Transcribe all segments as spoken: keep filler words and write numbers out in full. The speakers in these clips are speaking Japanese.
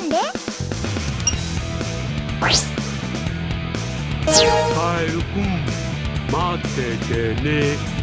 んで。 カエルくん、待っててね。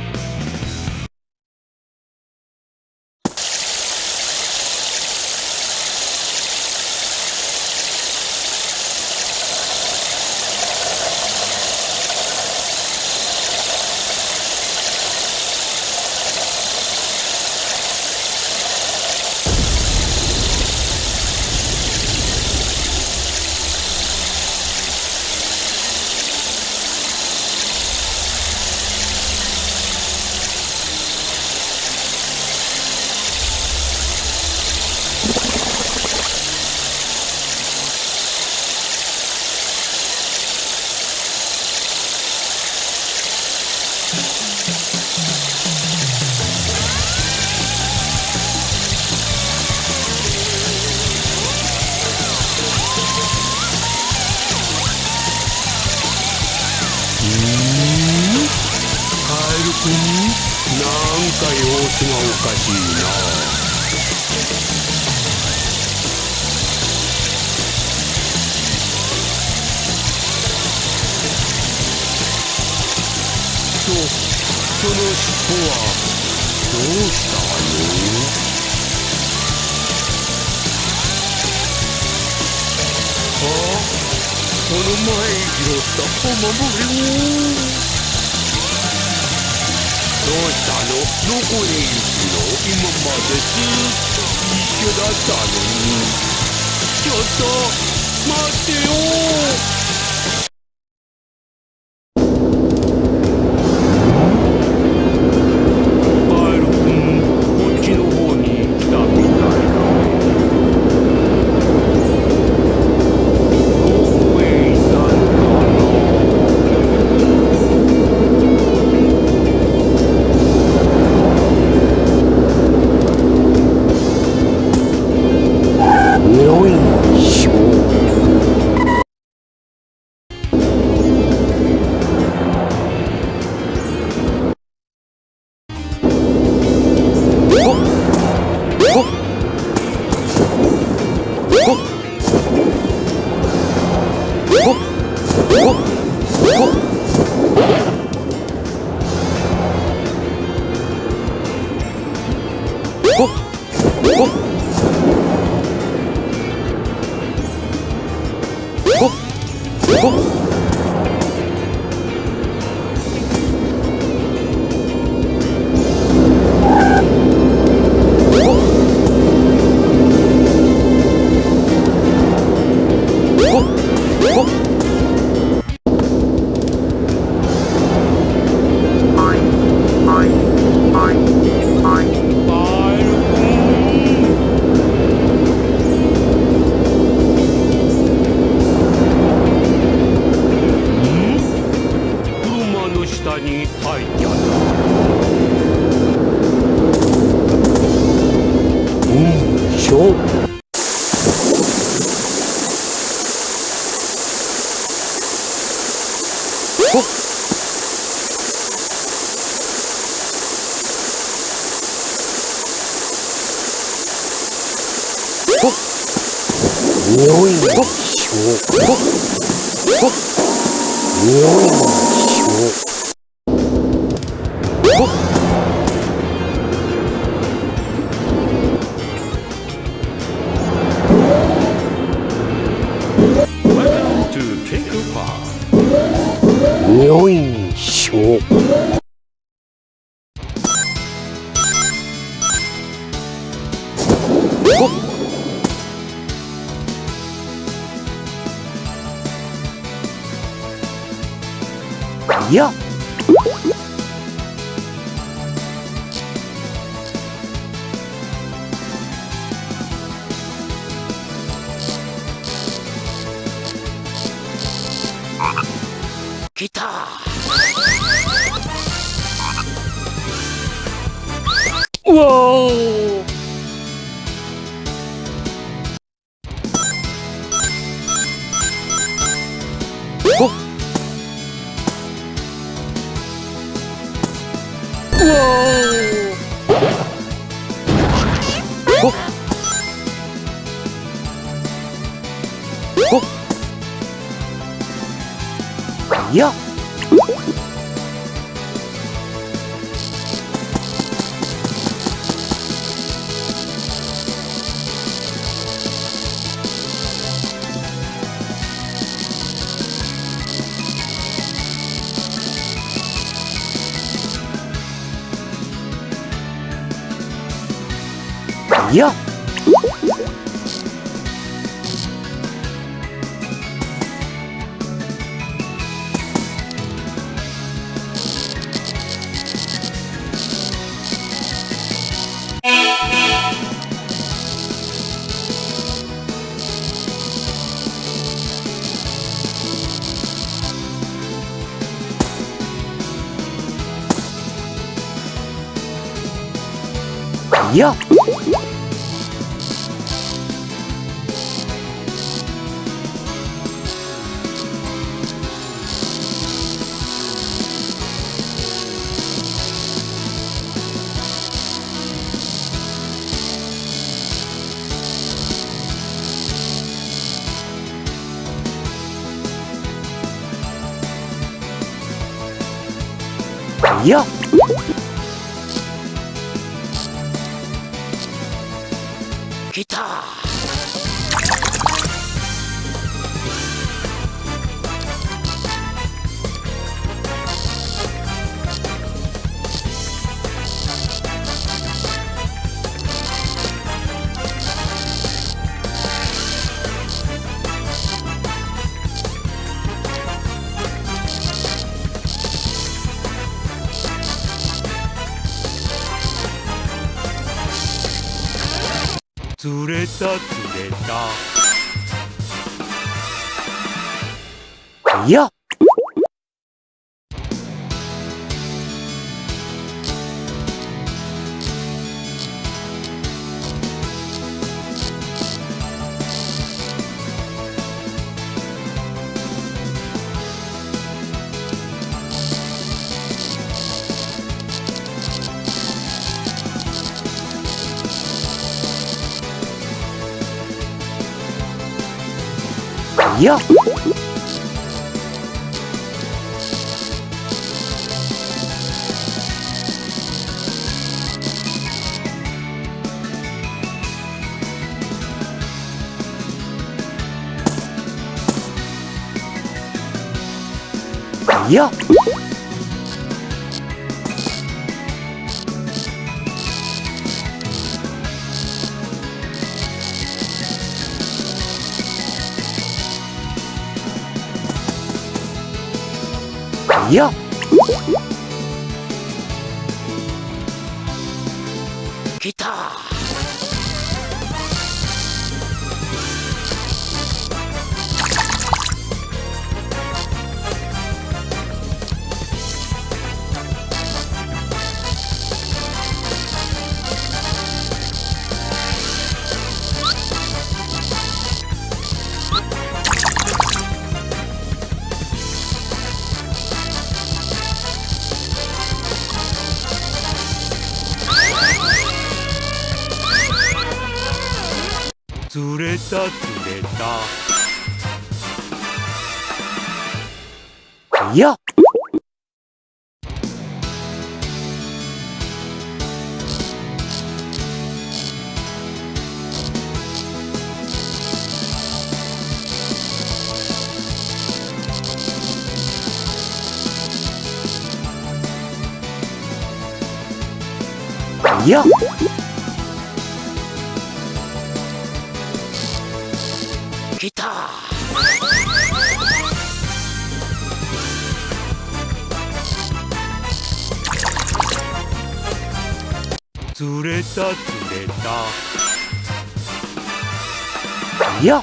なんか様子がおかしいな。と、その尻尾はどうしたの？あ、この前拾ったお守りを。どうしたの？どこに行くの？今までずっと一緒だったのに。ちょっと待ってよ。カエルくん、こっちの方に来たみたいだ。どこへ行ったのかな？よいしょ。に入っちゃった。うんしょ。ほっほっよいしょ。ほっほっよいしょ。よいしょ。いや。来た。うわー。ほっ。うわー。ほっ。 やっやっやっやっ来た釣れた釣れたやっやっやっやっ来た釣れた釣れたやっやっ来た釣れた釣れたやっ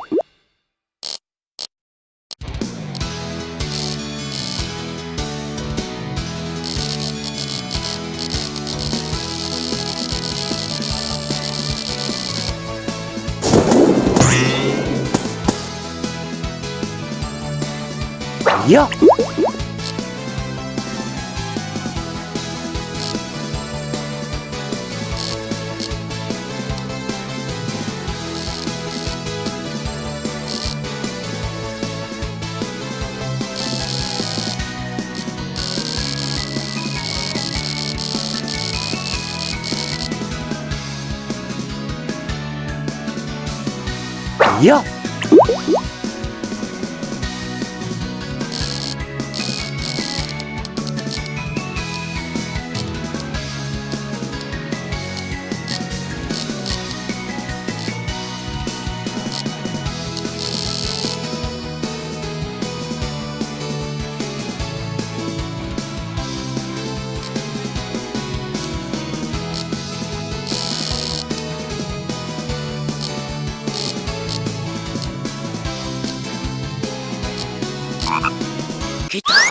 やっいや。来た。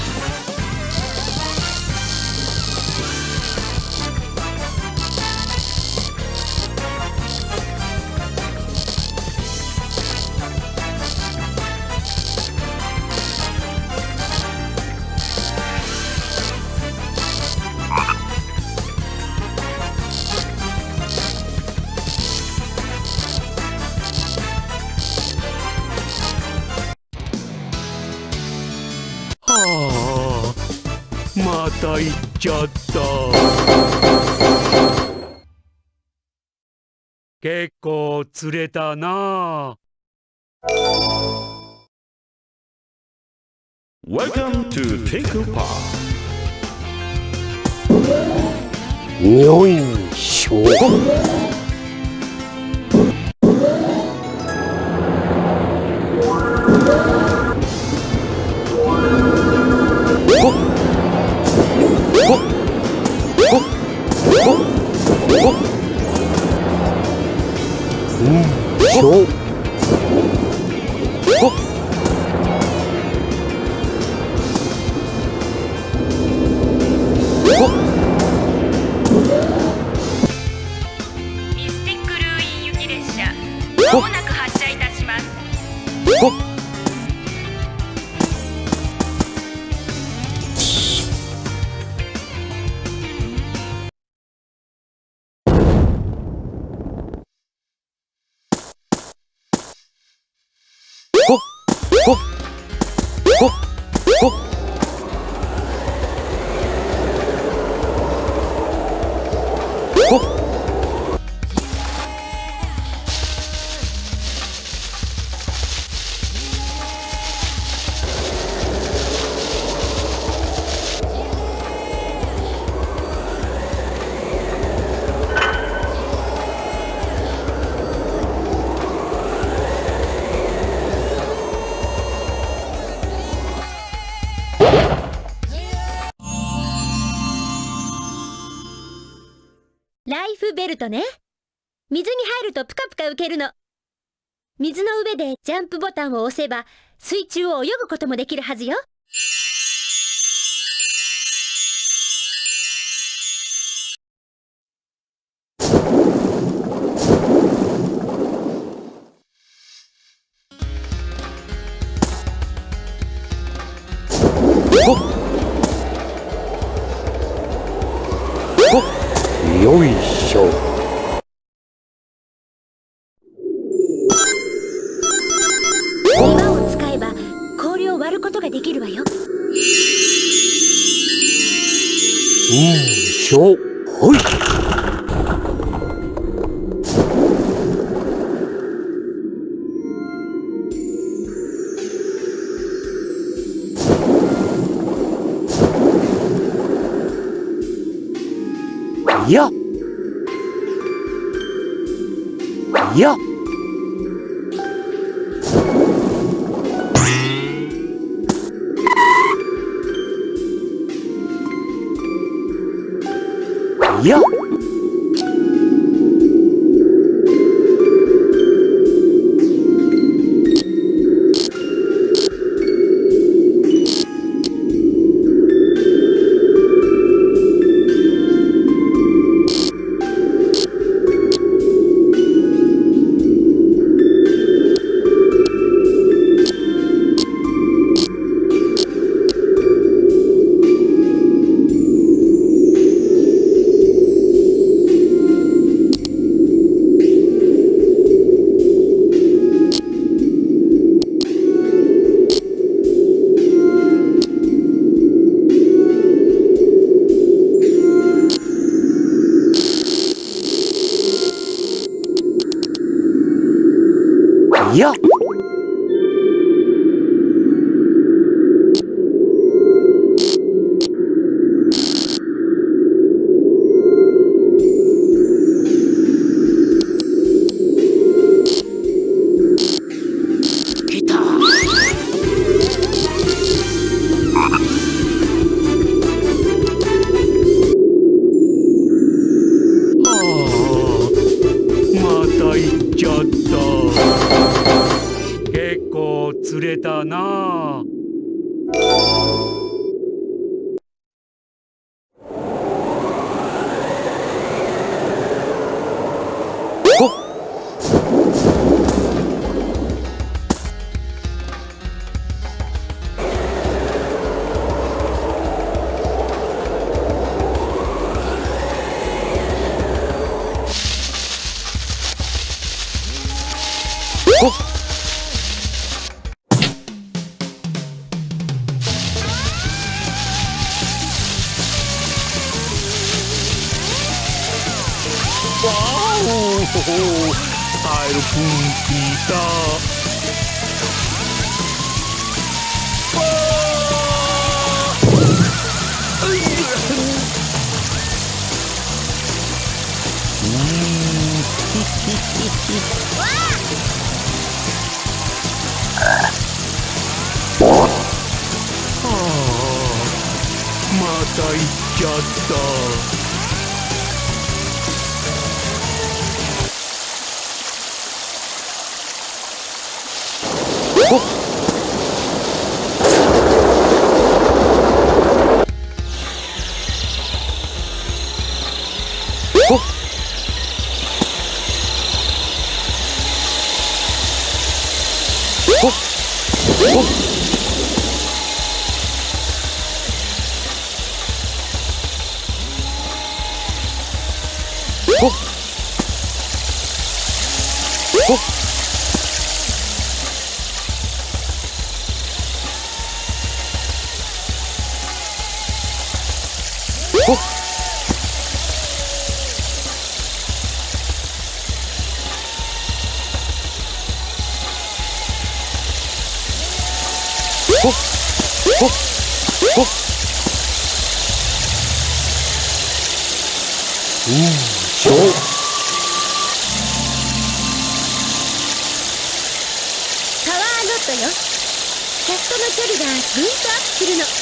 はあ、また行っちゃった。結構釣れたな。 Welcome to Twinkle Park. よいしょ。 ミスティックルーイン行き列車、まもなく発車いたします。 ライフベルトね。水に入るとプカプカ浮けるの。水の上でジャンプボタンを押せば水中を泳ぐこともできるはずよ。 よいしょ。 岩を使えば氷を割ることができるわよ。 うんしょ。ほい。いや。いや。いや。 や釣れたなあ。タイルプーン聞いた。また行っちゃった。 キャストの距離がぐんとアップするの。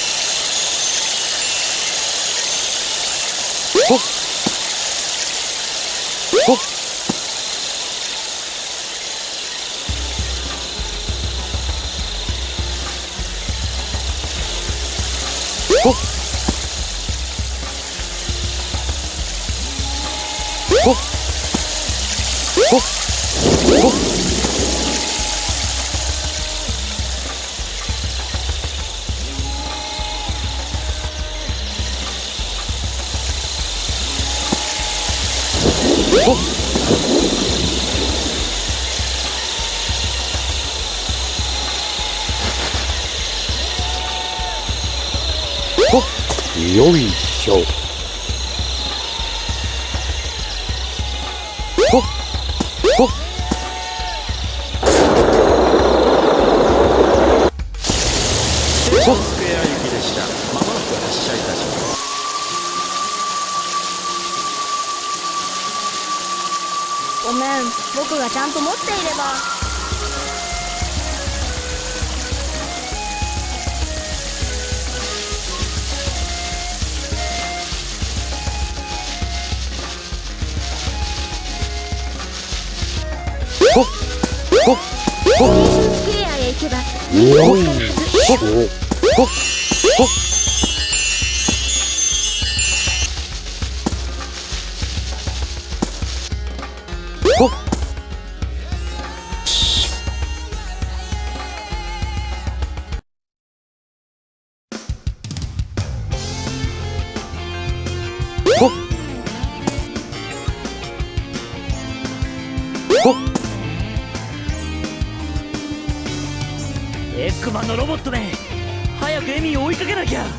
よいしょ。ほっほっ。 ステーションスクエア行きでした。まもなく発車いたします。 ごめん、僕がちゃんと持っていれば。 ステーションスクエアへ行けば見つかるはず。 エッグマンのロボットめ、早くエミーを追いかけなきゃ。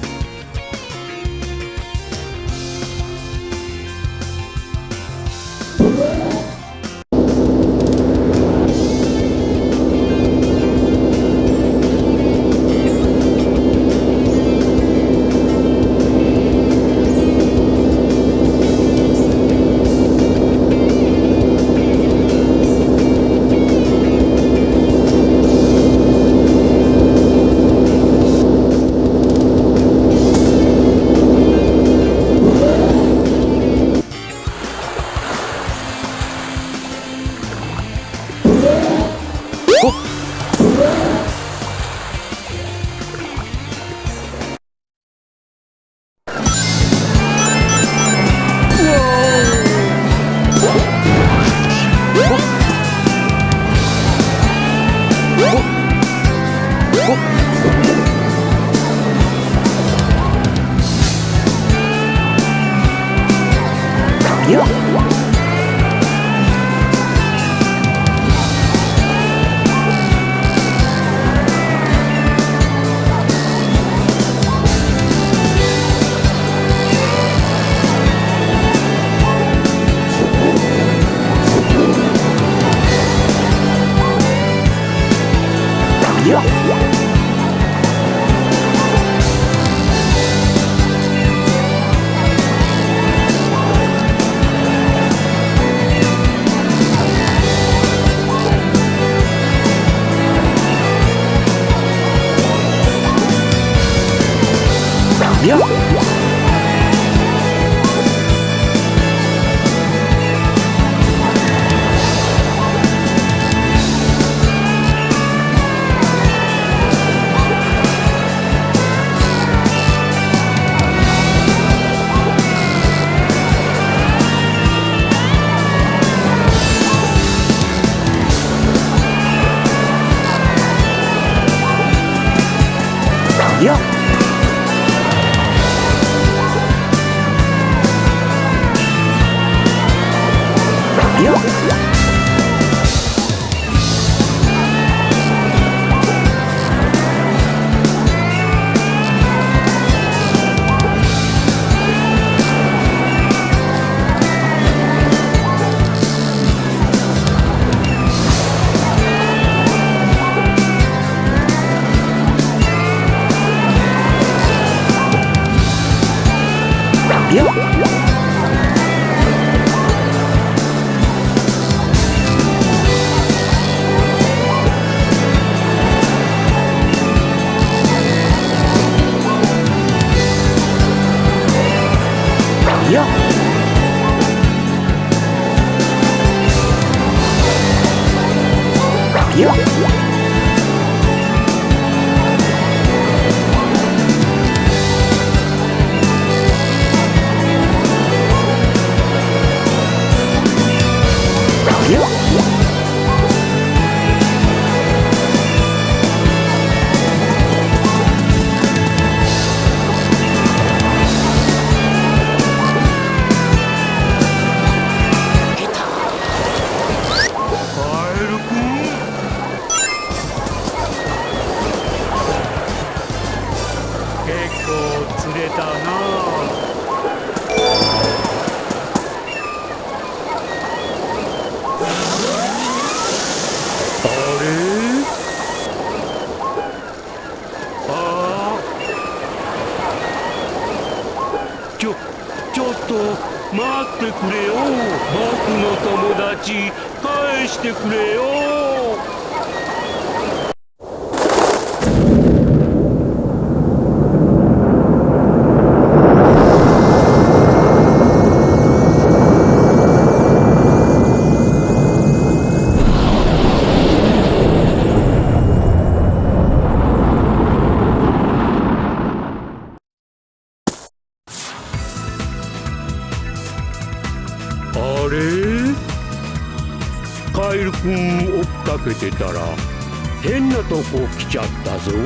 かけてたら変なとこ来ちゃったぞ。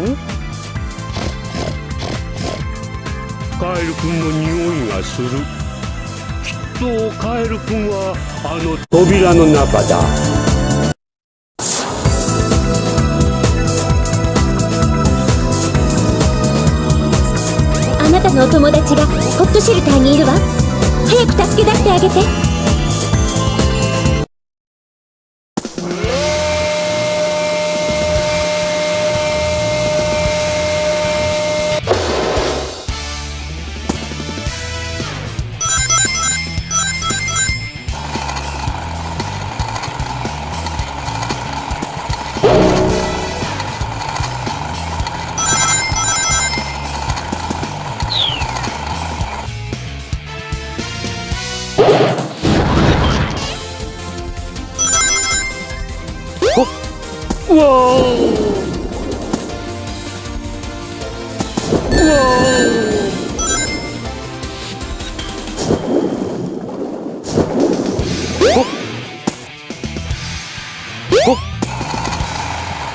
カエルくんの匂いがする。きっとカエルくんはあの扉の中だ。 あなたのお友達がホットシェルターにいるわ。早く助け出してあげて。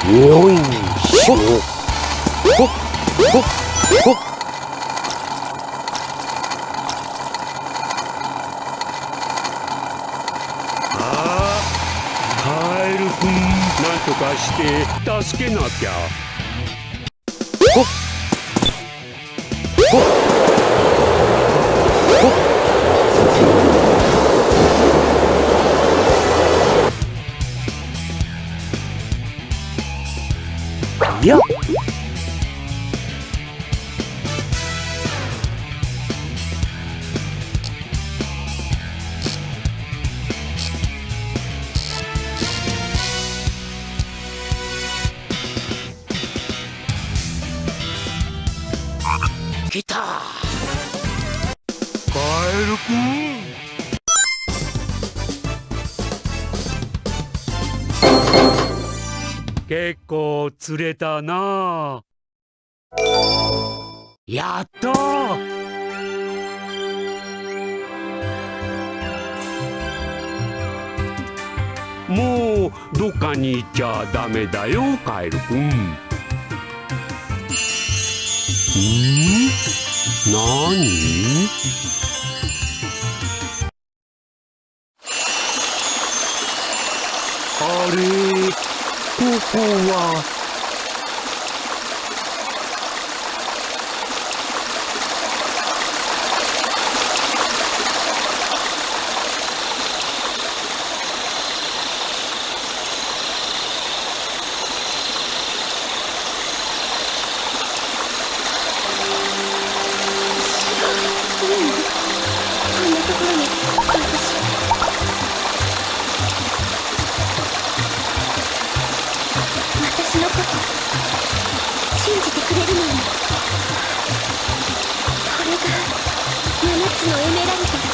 匂いにしよう。ほっほっほっ。ああ、カエルくん、なんとかして助けなきゃ。ほっほっほっ。いや。来た。カエルくん。結構釣れたな。やったー。もうどっかに行っちゃダメだよ、カエルくん。ん？なに？あれ、ここは。 私のこと信じてくれるのに。これが七つのエメラルド。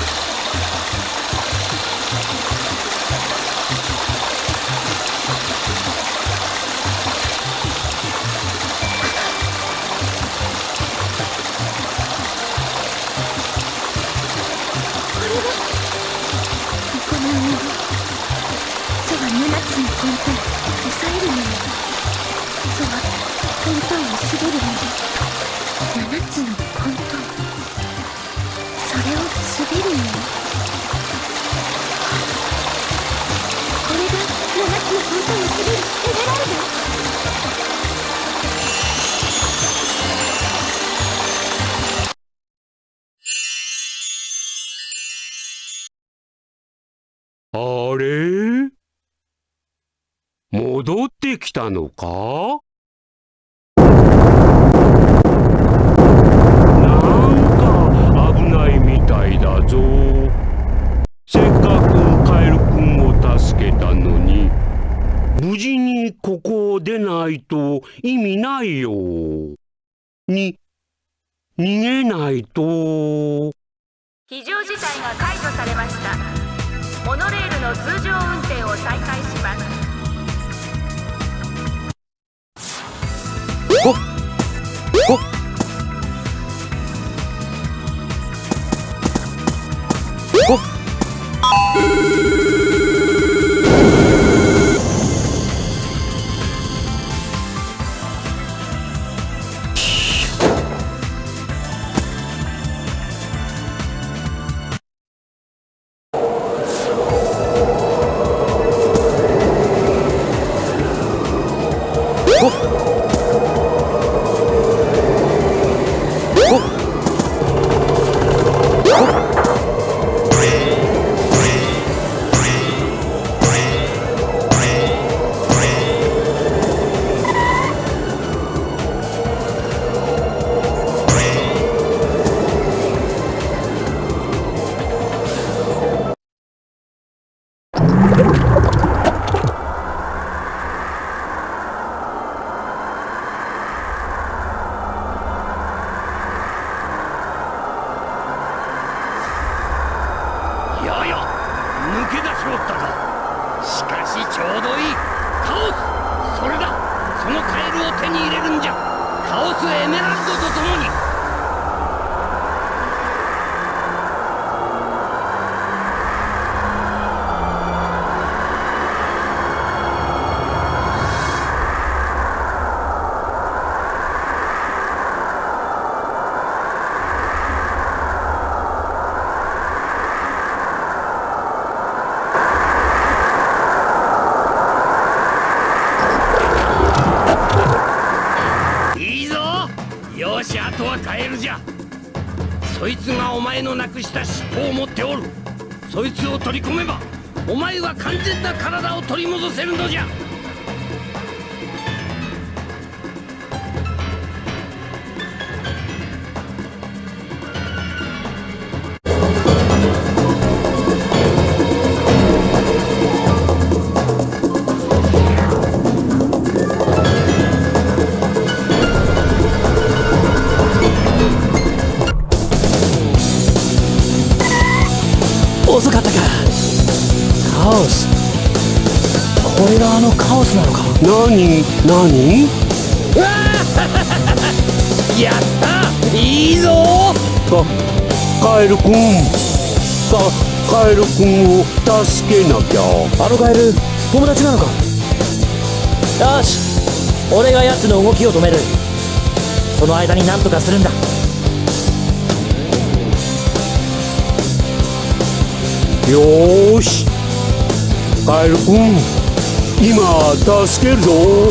これが行うの。そは七つの根本抑えるのに。そはトントンを滑るのに。七つの根本、それを滑るのに。これが七つの根本を滑るエメラルド。 あれ？戻ってきたのか？なんか危ないみたいだぞ。せっかくカエルくんを助けたのに、無事にここを出ないと意味ないよ。に、逃げないと。 非常事態が解除されました。モノレールの通常運転を再開します。 ほっほっほっ。 そいつがお前のなくした尻尾を持っておる。そいつを取り込めばお前は完全な体を取り戻せるのじゃ。 遅かったか。カオス。これがあのカオスなのか。 何何やった、いいぞ。かカエルくん、かカエルくんを助けなきゃ。 あのカエル友達なのか。よし、俺が奴の動きを止める。その間に何とかするんだ。 よーし、カエルくん、今助けるぞ。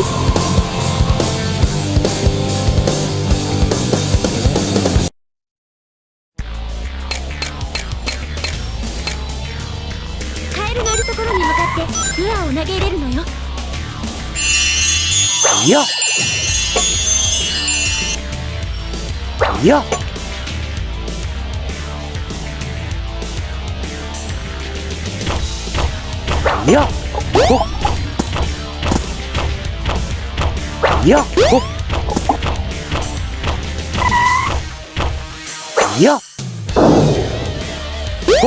カエルがいるところに向かってルアーを投げ入れるのよ。 いやいやいやほっいやほっいやほっ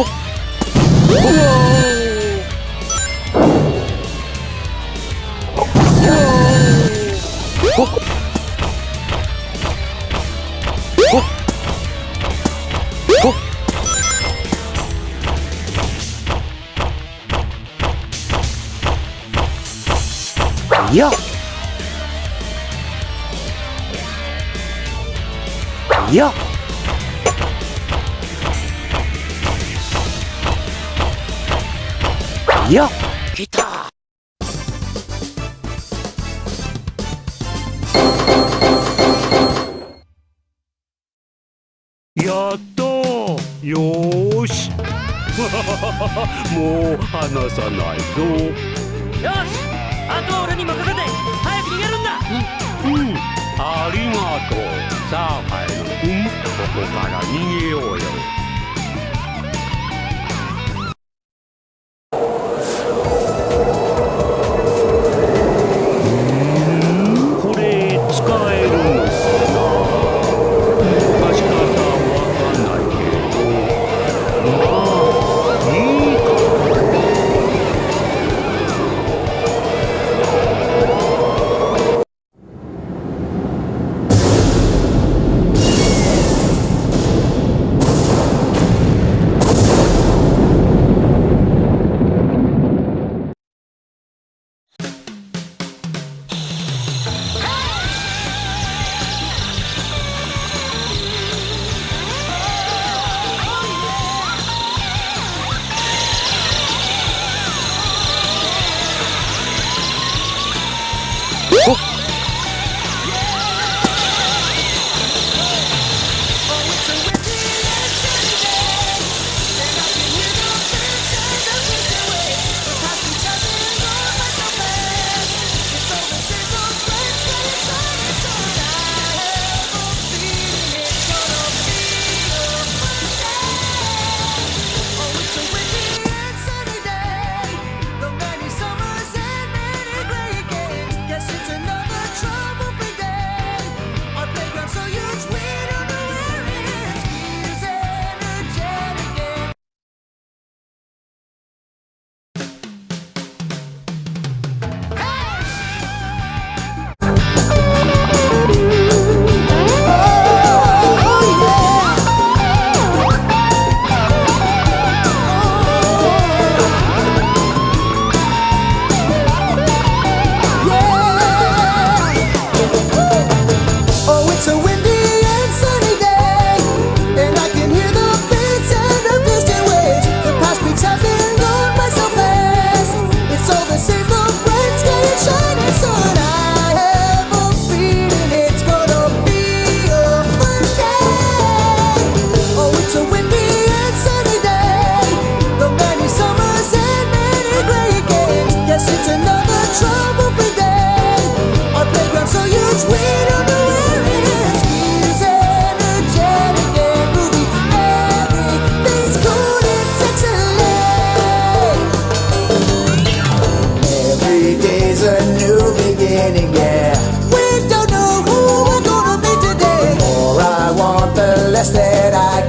ほっほっいやいやいや来た。やったー。よーしもう離さないぞ。 よし、あとは俺に任せて早く逃げるんだ。 うん、ありがとう。さあカエルくん、ここから逃げようよ。これ使えるのかな。貸し方わかんないけど、まあいいか。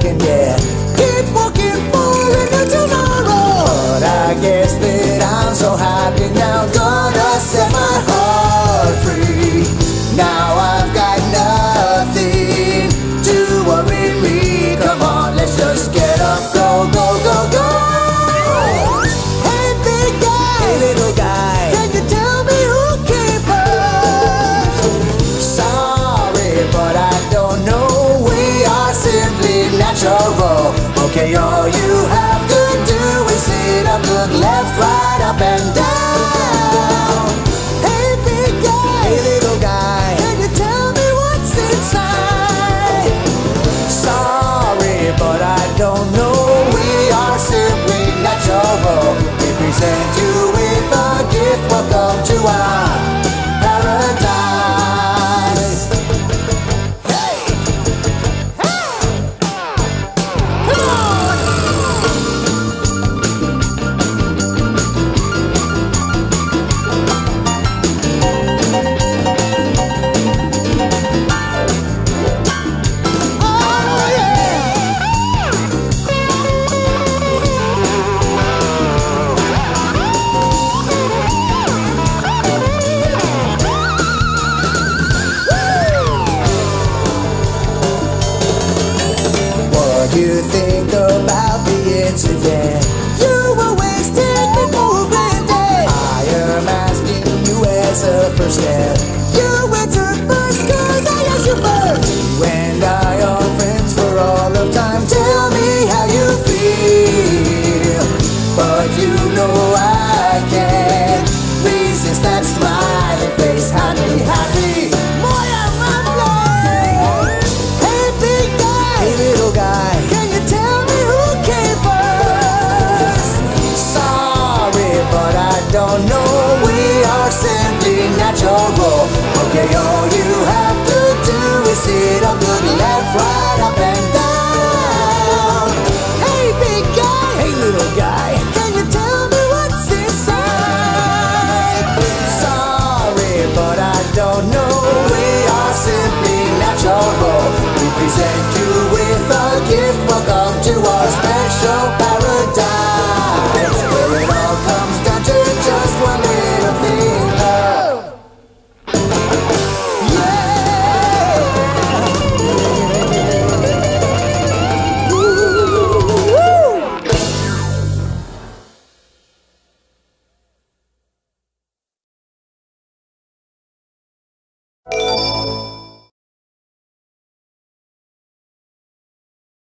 walking, yeah. Keep walking for a new tomorrow. But I guess that I'm so happy now, gonna set my heart free. Now I've got nothing to worry me. Come on, let's just get up, go, go, go, go. Hey big guy, hey little guy, can you tell me who came first? Sorry, but I don't know, we are simply natural. Okay, all you have to do is sit up, look left, right, up and down. Hey big guy, hey little guy, can you tell me what's inside? Sorry, but I don't know, we are simply natural. We present you with a gift, welcome to our paradise. Hey! Hey! Come on! Oh yeah! What do you think about the incident? You were wasted before granted. I am asking you as a first step.